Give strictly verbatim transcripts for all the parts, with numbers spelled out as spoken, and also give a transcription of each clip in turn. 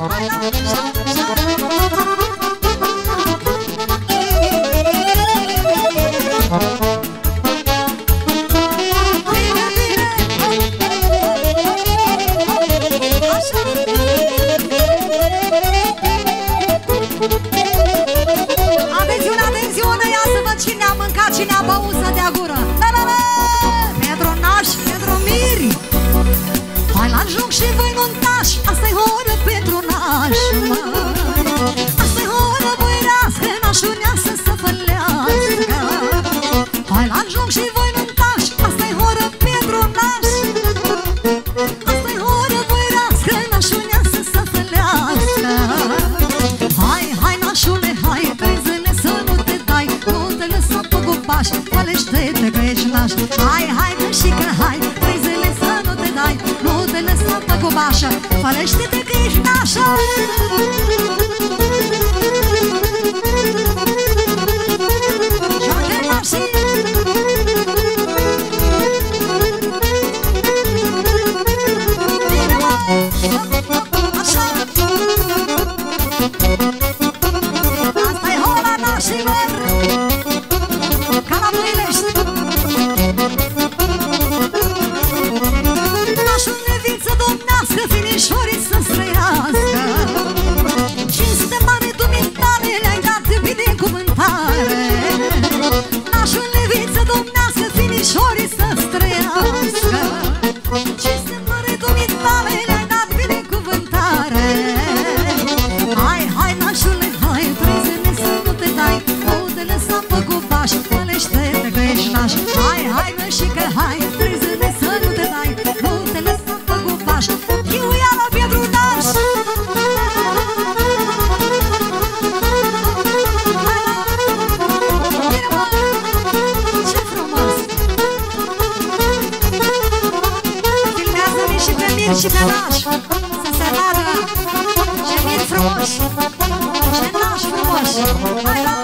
Fălește-te că ești nașa. Joacă nașii. Bine, mă! Așa! Asta-i hola nașilor! Ca la Builești! Nașul neviță domnească, finișorii să-ți trăiască. Cinste mare dumitale le-ai dat binecuvântare. Nașul neviță domnească, finișorii să-ți trăiască. Cinste mare dumitale le-ai dat binecuvântare. Hai, hai, nașule, hai, trezene să nu te dai, nu te lăsa pe gubaș, fălește-te că ești naș. Hai, hai, nășică, hai, trezene să nu te dai, nu te lăsa pe gubaș. Chiuiala Pietru Naș. Bine, mă! Ce frumos! Filmează-mi și pe Mir și pe Naș, să se vadă ce mir frumoși, ce naș frumoși. Hai, la!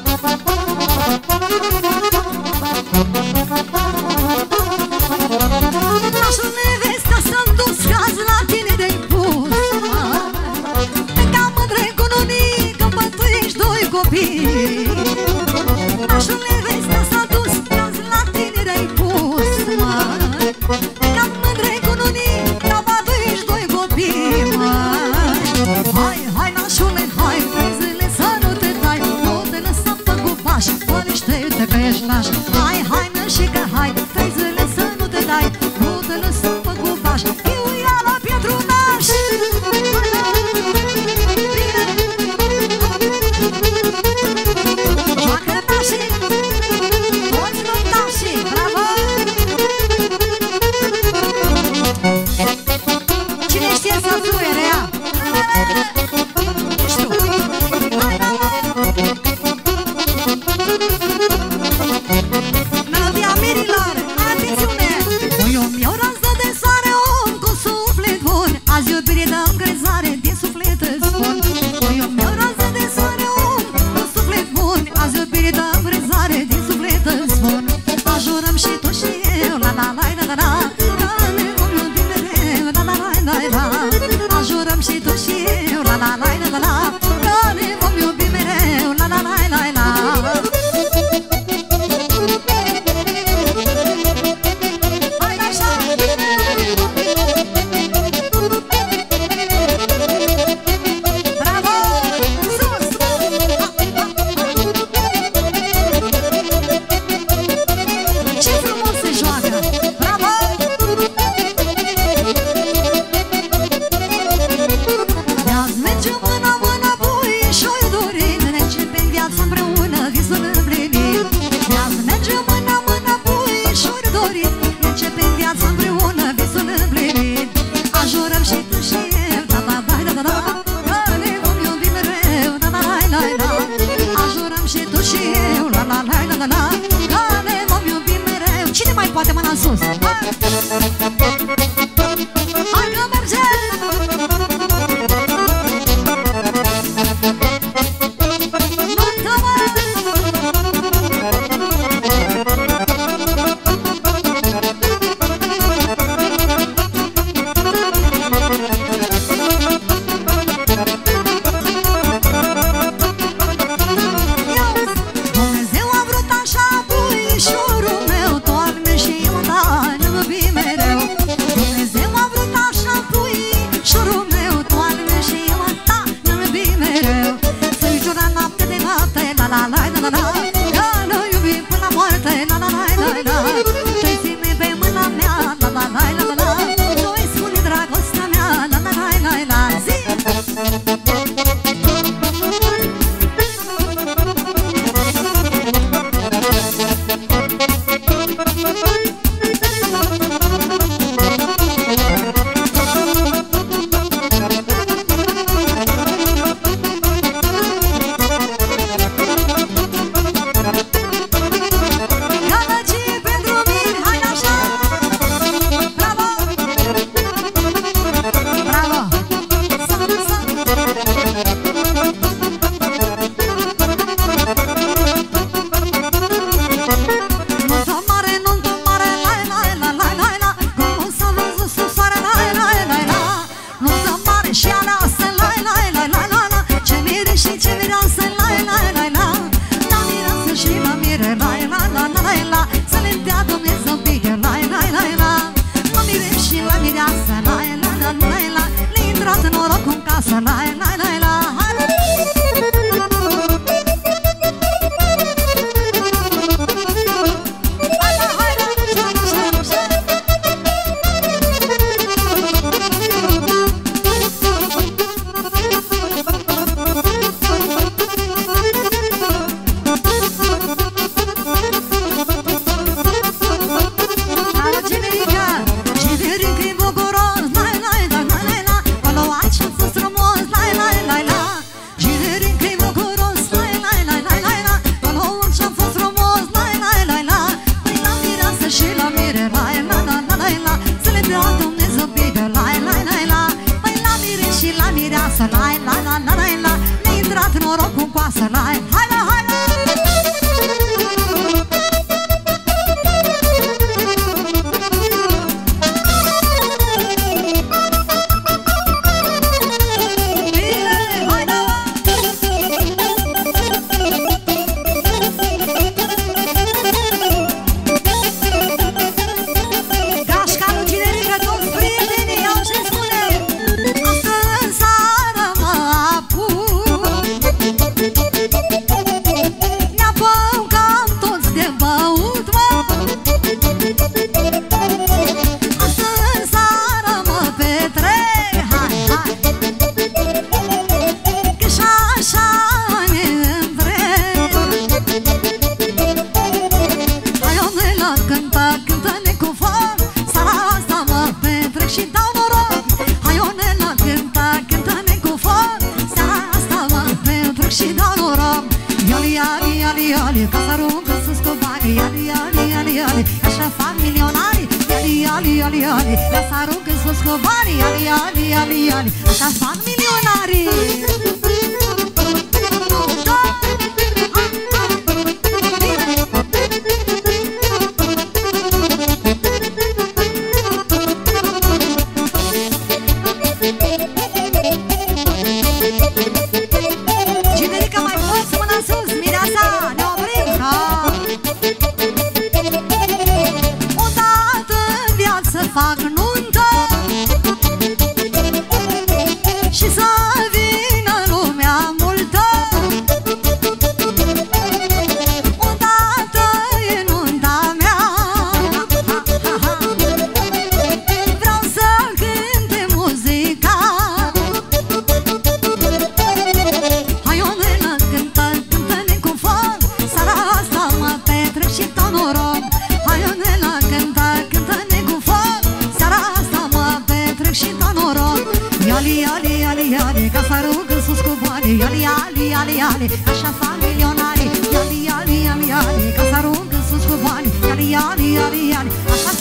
Nașul nevesta s-a-mi dus azi la tine de-i pus. Te cam mândre cu nunică, bă, tu ești doi copii. Nașul nevesta s-a dus azi la tine de-i pus. Te cam mândre cu nunică, bă, tu ești doi copii. Hai, hai, nașule, hai, trezele să nu te dai, nu te lăsa pe gubaș, fălește-te că ești naș. Hai, hai, nășică, hai, trezele să nu te dai, nu te lăsa pe gubaș. Chiuiala Pietru Naș. Joacă nașii, toți noptașii, bravo! Cine știe să fluiere ea? Ești tu! Hai, hai! Melodia mirilor, atențiune! Voi o-mi o rază de soare, om cu suflet bun, azi iubire dă încrezare, din suflet îți spun. Voi o-mi o rază de soare, om cu suflet bun, azi iubire dă încrezare, din suflet îți spun. Ajurăm și tu și eu, la la la la la la, că ne vom iubi mereu, la la la la la. Ajurăm și tu și eu, la la la la la la, că ne vom iubi mereu, la la la la la. Hai, așa! Bravo! Sus! Ce frumos se joacă! Bravo! De-azi mergem mână-mână, puișori dorind, ne începem viața împreună, visul împlinit. De-azi mergem mână-mână, puișori dorind, ne începem viața împreună, visul împlinit. Ajurăm și tu și eu, da da da da da, că ne vom iubi mereu, da da da da da. Ajurăm și tu și eu, la la la la la la, că ne vom iubi mereu. Cine mai poate mâna în sus? Hai! Hai că mergem! coasă, la la la la la la. Mi-a intrat noroc cu coasă, la hai la hai la. Lasă aruncă sus cu banii, ali, ali, ali, ali. Așa fac milionarii. Generica mai mult, mâna sus, mireasa, ne oprim, ha! Odată în viață fac nuntă și să vină lumea multă. Odată e nunta mea, vreau să cânte muzica. Hai o nenă, cântă, cântă-ne cu foc, seara asta mă petrec și dau noroc. Hai o nenă, cântă, cântă-ne cu foc, seara asta mă petrec și dau noroc. Iali, iali, iali, iali, ca să aruncă sus cu banii. Iali, iali, iali, iali, așa fac milionarii. Iali, iali, iali, iali, ca să aruncă sus cu banii. Iali, iali, iali, iali, așa